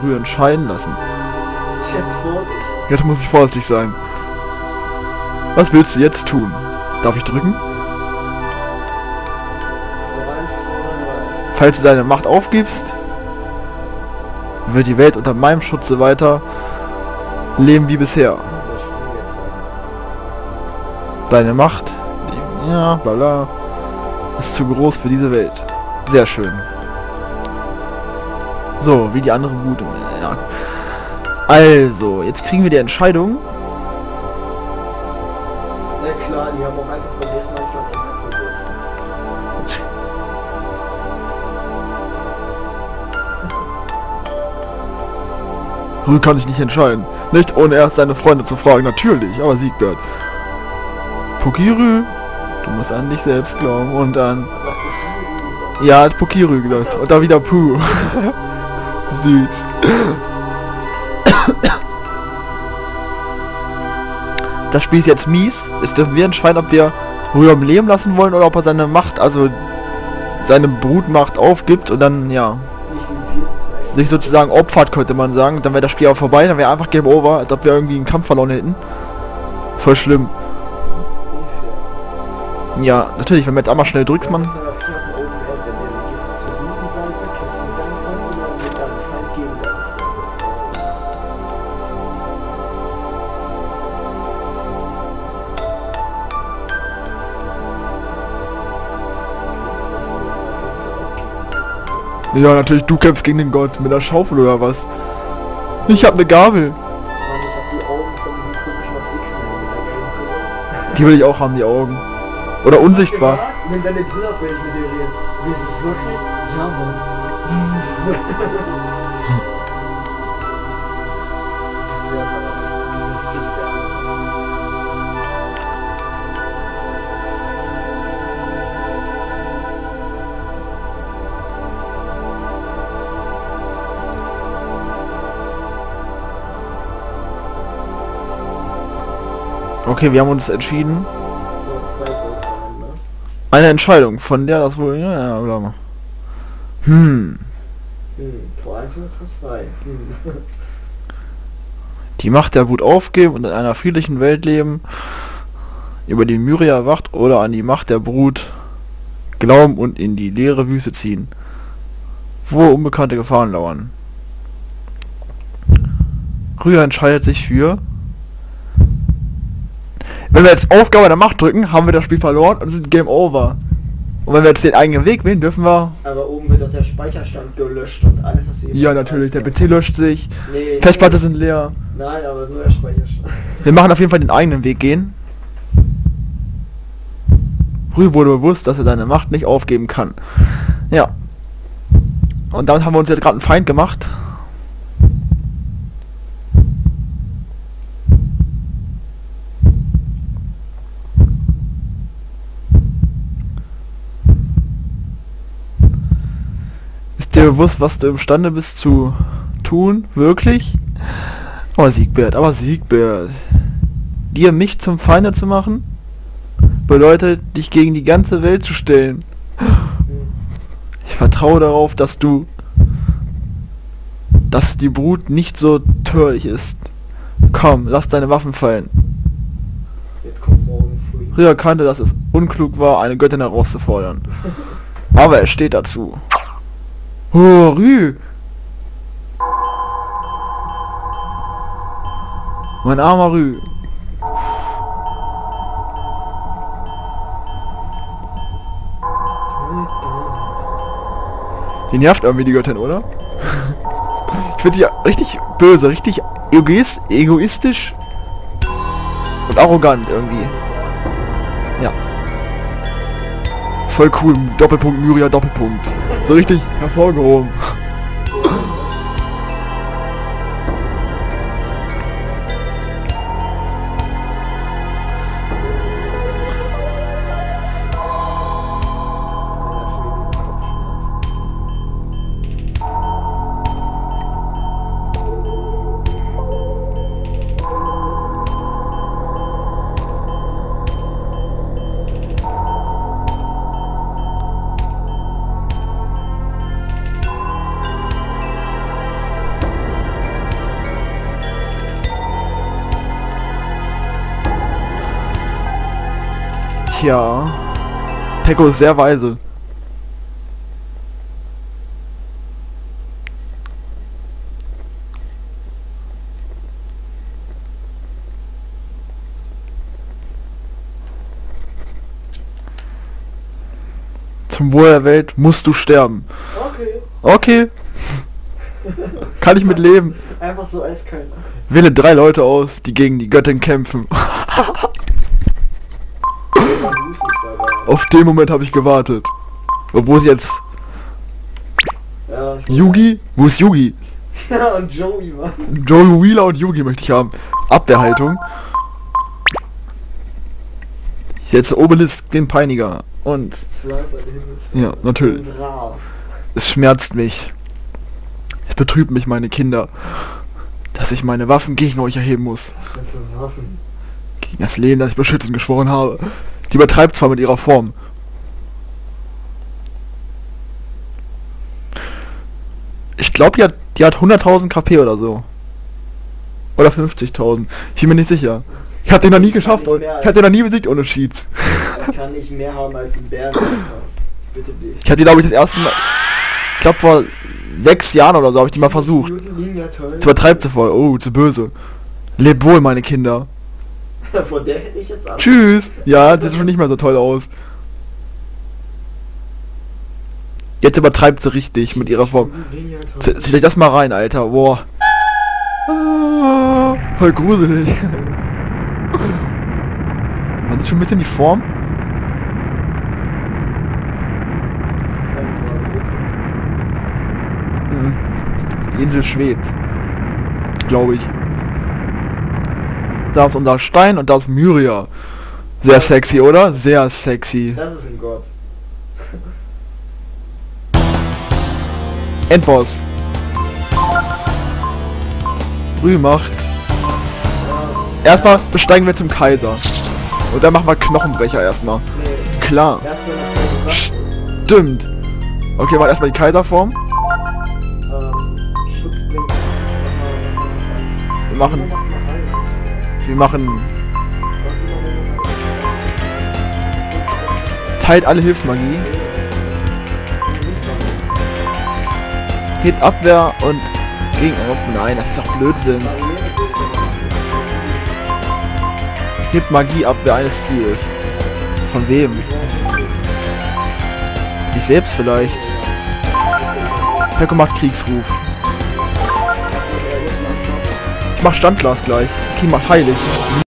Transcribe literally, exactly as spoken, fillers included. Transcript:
Rühe entscheiden lassen. Jetzt Vorsicht. Jetzt muss ich vorsichtig sein. Was willst du jetzt tun? Darf ich drücken? eins, zwei, drei. Falls du deine Macht aufgibst, wird die Welt unter meinem Schutze weiter leben wie bisher. Das Spiel jetzt. Deine Macht, die, ja, bla bla, ist zu groß für diese Welt. Sehr schön. So, wie die andere Wut. Ja. Also, jetzt kriegen wir die Entscheidung. Ja klar, die haben auch einfach vergessen, euch dort einzusetzen. Rü kann sich nicht entscheiden. Nicht ohne erst seine Freunde zu fragen. Natürlich, aber Siegbert. Pokirü, du musst an dich selbst glauben. Und dann... Ja, hat Pokirü gesagt. Und da wieder Puh. Süß. Das Spiel ist jetzt mies. Jetzt dürfen wir entscheiden, ob wir Rü am Leben lassen wollen oder ob er seine Macht, also seine Brutmacht aufgibt und dann, ja, Nicht wie im vierten Teil. sich sozusagen opfert, könnte man sagen. Dann wäre das Spiel auch vorbei, dann wäre einfach Game Over, als ob wir irgendwie einen Kampf verloren hätten. Voll schlimm. Unfair. Ja, natürlich, wenn man jetzt einmal schnell drückt, man... Auf der vierten Open End, entweder gehst du zur linken Seite, kämpfst du mit deinem Freund oder mit deinem Feind gegen deine Freunde. Ja, natürlich, du kämpfst gegen den Gott mit der Schaufel oder was? Ich hab eine Gabel. Mann, ich hab die Augen von diesem komischen was X-Men mit der gelben Brille. Die will ich auch haben, die Augen. Oder unsichtbar. Gesagt, nimm deine Brille ab, wenn ich mit dir rede. Wie ist es wirklich? Ja, Mann. Das wär's aber. Das ist richtig geil. Okay, wir haben uns entschieden. Tor zwei soll es sein, ne? Eine Entscheidung, von der das wohl... Ja, ja, bla bla. Hm. Hm, Tor eins oder Tor zwei? Hm. Die Macht der Wut aufgeben und in einer friedlichen Welt leben, über die Myria wacht oder an die Macht der Brut glauben und in die leere Wüste ziehen, wo unbekannte Gefahren lauern. Rühr entscheidet sich für... Wenn wir jetzt Aufgabe der Macht drücken, haben wir das Spiel verloren und sind Game Over. Und wenn wir jetzt den eigenen Weg wählen, dürfen wir... Aber oben wird doch der Speicherstand gelöscht und alles, was du eben Ja, schon natürlich, der hast. P C löscht sich, Nee, Festplatte sind leer. Nein, aber nur der Speicherstand. Wir machen auf jeden Fall den eigenen Weg gehen. Rühr wurde bewusst, dass er seine Macht nicht aufgeben kann. Ja. Und damit haben wir uns jetzt gerade einen Feind gemacht. Ist dir bewusst, was du imstande bist zu tun? Wirklich? Aber Siegbert, aber Siegbert. Dir mich zum Feinde zu machen? Bedeutet, dich gegen die ganze Welt zu stellen. Ich vertraue darauf, dass du... dass die Brut nicht so töricht ist. Komm, lass deine Waffen fallen. Jetzt kommt morgen früh. Rühr erkannte, dass es unklug war, eine Göttin herauszufordern. Aber er steht dazu. Oh, Rüh! Mein armer Rüh. Die nervt irgendwie die Göttin, oder? Ich finde die richtig böse, richtig egoist, egoistisch und arrogant irgendwie. Ja. Voll cool, Doppelpunkt, Myria, Doppelpunkt. So richtig hervorgehoben. Tja. Pecco ist sehr weise. Zum Wohl der Welt musst du sterben. Okay. Okay. Kann ich mit leben. Einfach so eiskalt. Wähle drei Leute aus, die gegen die Göttin kämpfen. Auf den Moment habe ich gewartet. Obwohl sie jetzt... Ja, Yugi? Wo ist Yugi? ja, und Joey, Mann. Joey Wheeler und Yugi möchte ich haben. Abwehrhaltung. Ich setze Obelisk den Peiniger. Und... Sniper, der Himmels- Ja, natürlich. Und Ra. Es schmerzt mich. Es betrübt mich, meine Kinder, dass ich meine Waffen gegen euch erheben muss. Was denn für Waffen? Gegen das Lehen, das ich beschützen geschworen habe. Die übertreibt zwar mit ihrer Form. Ich glaube, die hat, die hat hunderttausend K P oder so. Oder fünfzigtausend. Ich bin mir nicht sicher. Ich hab den noch nie geschafft. Und, ich hab den noch nie besiegt ohne Cheats. Er kann nicht mehr haben als ein Bär. Bitte dich. Ich hatte die, glaube ich, das erste Mal... Ich glaube, vor sechs Jahren oder so habe ich die mal versucht. Ninja, toll. Jetzt übertreibt sie voll. Oh, zu böse. Lebt wohl, meine Kinder. Von der hätte ich jetzt Angst. Tschüss. Ja, das sieht schon nicht mehr so toll aus. Jetzt übertreibt sie richtig mit ihrer Form. Ninja, toll. Z- Zieh euch das mal rein, Alter. Boah. Ah, voll gruselig. Man sieht schon ein bisschen die Form. Mhm. Die Insel schwebt. Glaube ich. Da ist unser Stein und da ist Myria. Sehr sexy, oder? Sehr sexy. Das ist ein Gott. Endboss. Brühmacht. Erstmal besteigen wir zum Kaiser. Und dann machen wir Knochenbrecher erstmal. Nee. Klar. Erstmal das Feld ist. Stimmt. Okay, machen erstmal die Kaiserform. Ähm, Schutzbling. Wir machen. Wir machen. Teilt alle Hilfsmagie. Hebt Abwehr und Gegenangriff. Nein, das ist doch Blödsinn. Hebt Magieabwehr eines Ziels. Von wem? Dich selbst vielleicht. Pecco macht Kriegsruf. Ich mach Standglas gleich. Okay, macht heilig.